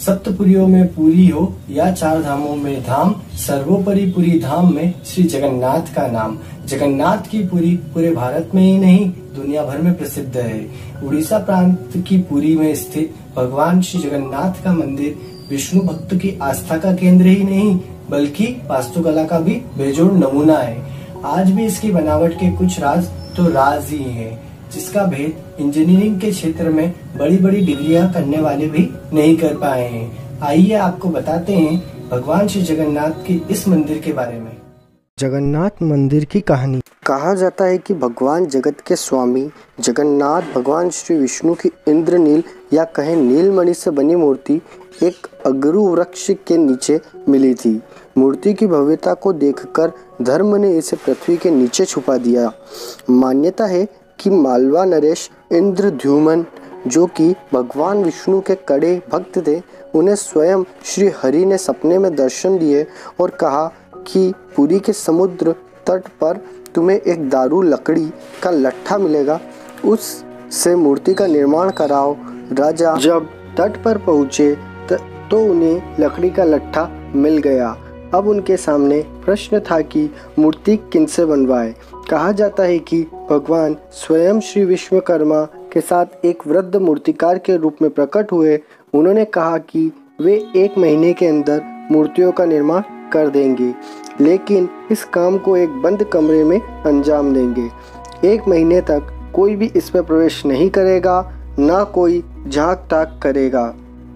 सप्तपुरियों में पूरी हो या चार धामों में धाम, सर्वोपरि पुरी धाम में श्री जगन्नाथ का नाम। जगन्नाथ की पुरी पूरे भारत में ही नहीं दुनिया भर में प्रसिद्ध है। उड़ीसा प्रांत की पुरी में स्थित भगवान श्री जगन्नाथ का मंदिर विष्णु भक्त की आस्था का केंद्र ही नहीं बल्कि वास्तुकला का भी बेजोड़ नमूना है। आज भी इसकी बनावट के कुछ राज तो राज ही हैं, जिसका भेद इंजीनियरिंग के क्षेत्र में बड़ी बड़ी डिग्रियां करने वाले भी नहीं कर पाए हैं। आइए आपको बताते हैं भगवान श्री जगन्नाथ के इस मंदिर के बारे में। जगन्नाथ मंदिर की कहानी। कहा जाता है कि भगवान जगत के स्वामी जगन्नाथ भगवान श्री विष्णु की इंद्रनील या कहें नीलमणि से बनी मूर्ति एक अगरू वृक्ष के नीचे मिली थी। मूर्ति की भव्यता को देखकर धर्म ने इसे पृथ्वी के नीचे छुपा दिया। मान्यता है कि मालवा नरेश इंद्रद्युम्न, जो कि भगवान विष्णु के कड़े भक्त थे, उन्हें स्वयं श्री हरि ने सपने में दर्शन दिए और कहा कि पुरी के समुद्र तट पर तुम्हें एक दारू लकड़ी का लट्ठा मिलेगा, उस से मूर्ति का निर्माण कराओ। राजा जब तट पर पहुँचे तो उन्हें लकड़ी का लट्ठा मिल गया। अब उनके सामने प्रश्न था कि मूर्ति किनसे बनवाए। कहा जाता है कि भगवान स्वयं श्री विश्वकर्मा के साथ एक वृद्ध मूर्तिकार के रूप में प्रकट हुए। उन्होंने कहा कि वे 1 महीने के अंदर मूर्तियों का निर्माण कर देंगे, लेकिन इस काम को एक बंद कमरे में अंजाम देंगे। 1 महीने तक कोई भी इसमें प्रवेश नहीं करेगा, ना कोई झांक ताक करेगा,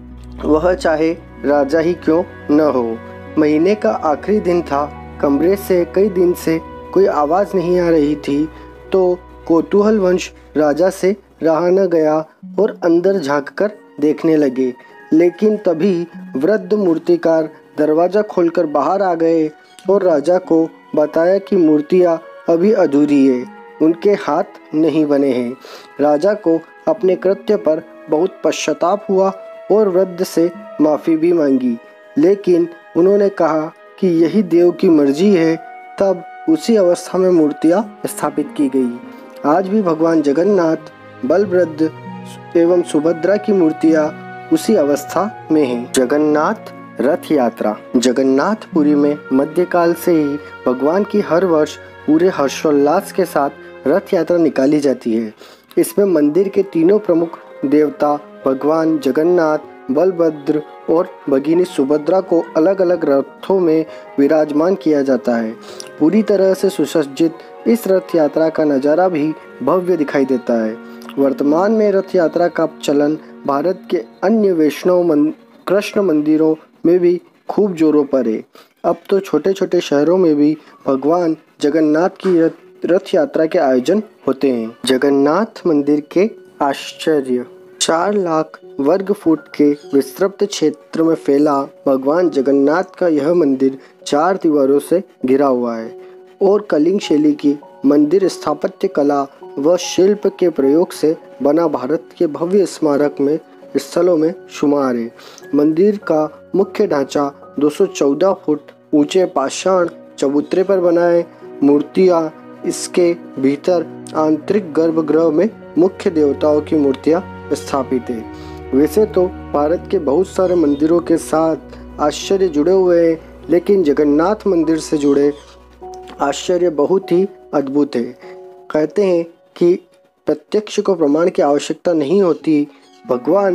वह चाहे राजा ही क्यों न हो। महीने का आखिरी दिन था। कमरे से कई दिन से कोई आवाज़ नहीं आ रही थी, तो कौतूहलवश राजा से रहा न गया और अंदर झांककर देखने लगे। लेकिन तभी वृद्ध मूर्तिकार दरवाज़ा खोलकर बाहर आ गए और राजा को बताया कि मूर्तियाँ अभी अधूरी है, उनके हाथ नहीं बने हैं। राजा को अपने कृत्य पर बहुत पश्चाताप हुआ और वृद्ध से माफ़ी भी मांगी, लेकिन उन्होंने कहा कि यही देव की मर्जी है। तब उसी अवस्था में मूर्तियाँ स्थापित की गई। आज भी भगवान जगन्नाथ, बलभद्र एवं सुभद्रा की मूर्तियाँ उसी अवस्था में हैं। जगन्नाथ रथ यात्रा। जगन्नाथपुरी में मध्यकाल से ही भगवान की हर वर्ष पूरे हर्षोल्लास के साथ रथ यात्रा निकाली जाती है। इसमें मंदिर के तीनों प्रमुख देवता भगवान जगन्नाथ, बलभद्र और भगिनी सुभद्रा को अलग अलग रथों में विराजमान किया जाता है। पूरी तरह से सुसज्जित इस रथ यात्रा का नज़ारा भी भव्य दिखाई देता है। वर्तमान में रथ यात्रा का चलन भारत के अन्य वैष्णव कृष्ण मंदिरों में भी खूब जोरों पर है। अब तो छोटे छोटे शहरों में भी भगवान जगन्नाथ की रथ यात्रा के आयोजन होते हैं। जगन्नाथ मंदिर के आश्चर्य। 4 लाख वर्ग फुट के विस्तृत क्षेत्र में फैला भगवान जगन्नाथ का यह मंदिर 4 दीवारों से घिरा हुआ है और कलिंग शैली की मंदिर स्थापत्य कला व शिल्प के प्रयोग से बना भारत के भव्य स्मारक में स्थलों में शुमार है। मंदिर का मुख्य ढांचा 214 फुट ऊंचे पाषाण चबूतरे पर बना है। मूर्तियाँ इसके भीतर आंतरिक गर्भगृह में मुख्य देवताओं की मूर्तियाँ स्थापित है। वैसे तो भारत के बहुत सारे मंदिरों के साथ आश्चर्य जुड़े हुए हैं, लेकिन जगन्नाथ मंदिर से जुड़े आश्चर्य बहुत ही अद्भुत है। कहते हैं कि प्रत्यक्ष को प्रमाण की आवश्यकता नहीं होती। भगवान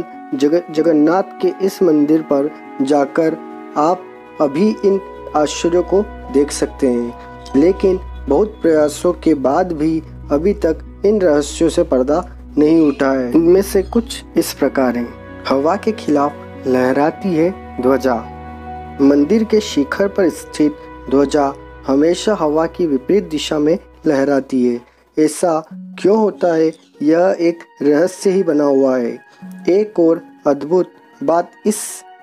जगन्नाथ के इस मंदिर पर जाकर आप अभी इन आश्चर्यों को देख सकते हैं, लेकिन बहुत प्रयासों के बाद भी अभी तक इन रहस्यों से पर्दा नहीं उठा है। इनमें से कुछ इस प्रकार हैं। हवा के खिलाफ लहराती है ध्वजा। मंदिर के शिखर पर स्थित ध्वजा हमेशा हवा की विपरीत दिशा में लहराती है। ऐसा क्यों होता है, यह एक रहस्य ही बना हुआ है। एक और अद्भुत बात इस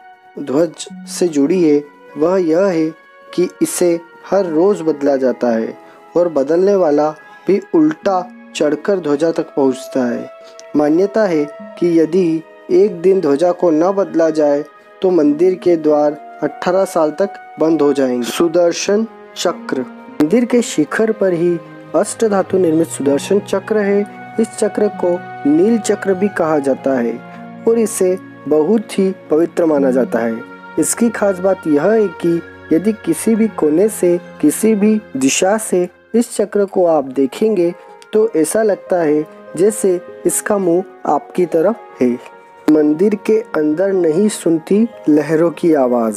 ध्वज से जुड़ी है, वह यह है कि इसे हर रोज बदला जाता है और बदलने वाला भी उल्टा चढ़कर ध्वजा तक पहुंचता है। मान्यता है कि यदि एक दिन ध्वजा को न बदला जाए तो मंदिर के द्वार 18 साल तक बंद हो जाएंगे। सुदर्शन चक्र। मंदिर के शिखर पर ही अष्ट धातु निर्मित सुदर्शन चक्र है। इस चक्र को नील चक्र भी कहा जाता है और इसे बहुत ही पवित्र माना जाता है। इसकी खास बात यह है कि यदि किसी भी कोने से, किसी भी दिशा से इस चक्र को आप देखेंगे तो ऐसा लगता है जैसे इसका मुंह आपकी तरफ है। मंदिर के अंदर नहीं सुनती लहरों की आवाज़।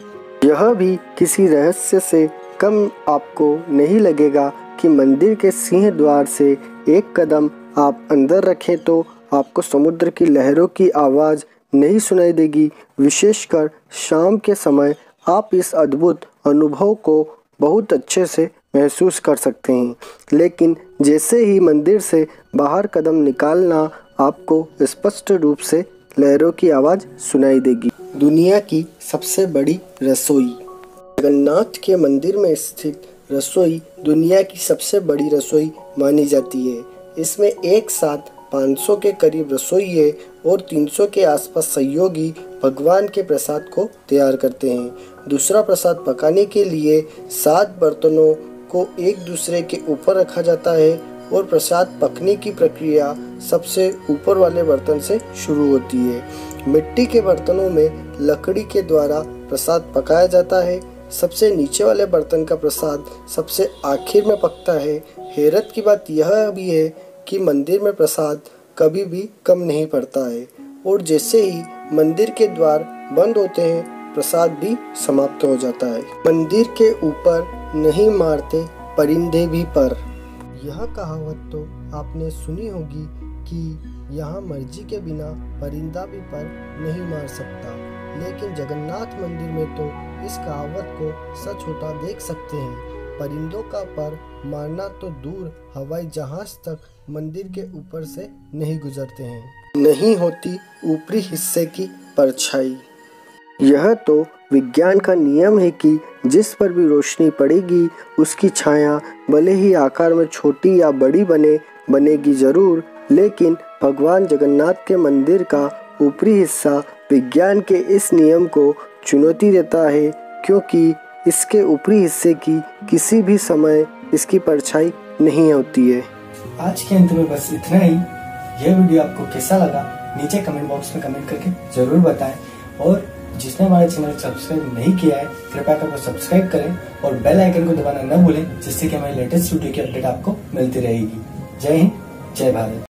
यह भी किसी रहस्य से कम आपको नहीं लगेगा कि मंदिर के सिंह द्वार से एक कदम आप अंदर रखें तो आपको समुद्र की लहरों की आवाज़ नहीं सुनाई देगी। विशेषकर शाम के समय आप इस अद्भुत अनुभव को बहुत अच्छे से महसूस कर सकते हैं। लेकिन जैसे ही मंदिर से बाहर कदम निकालना आपको स्पष्ट रूप से लहरों की आवाज़ सुनाई देगी। दुनिया की सबसे बड़ी रसोई। जगन्नाथ के मंदिर में स्थित रसोई दुनिया की सबसे बड़ी रसोई मानी जाती है। इसमें एक साथ 500 के करीब रसोई है और 300 के आसपास सहयोगी भगवान के प्रसाद को तैयार करते हैं। दूसरा प्रसाद पकाने के लिए 7 बर्तनों को एक दूसरे के ऊपर रखा जाता है और प्रसाद पकने की प्रक्रिया सबसे ऊपर वाले बर्तन से शुरू होती है। मिट्टी के बर्तनों में लकड़ी के द्वारा प्रसाद पकाया जाता है। सबसे नीचे वाले बर्तन का प्रसाद सबसे आखिर में पकता है। हैरत की बात यह भी है कि मंदिर में प्रसाद कभी भी कम नहीं पड़ता है और जैसे ही मंदिर के द्वार बंद होते हैं प्रसाद भी समाप्त हो जाता है। मंदिर के ऊपर नहीं मारते परिंदे भी पर। यह कहावत तो आपने सुनी होगी कि यहाँ मर्जी के बिना परिंदा भी पर नहीं मार सकता, लेकिन जगन्नाथ मंदिर में तो इस कहावत को सच होता देख सकते हैं। परिंदों का पर मारना तो दूर, हवाई जहाज तक मंदिर के ऊपर से नहीं गुजरते हैं। नहीं होती ऊपरी हिस्से की परछाई। यह तो विज्ञान का नियम है कि जिस पर भी रोशनी पड़ेगी उसकी छाया भले ही आकार में छोटी या बड़ी बनेगी जरूर, लेकिन भगवान जगन्नाथ के मंदिर का ऊपरी हिस्सा विज्ञान के इस नियम को चुनौती देता है, क्योंकि इसके ऊपरी हिस्से की किसी भी समय इसकी परछाई नहीं होती है। आज के अंत में बस इतना ही। यह वीडियो आपको कैसा लगा नीचे कमेंट बॉक्स में कमेंट करके जरूर बताएं और जिसने हमारे चैनल को सब्सक्राइब नहीं किया है कृपया करके सब्सक्राइब करें और बेल आइकन को दबाना न भूलें, जिससे कि हमारी लेटेस्ट वीडियो की अपडेट आपको मिलती रहेगी। जय हिंद, जय भारत।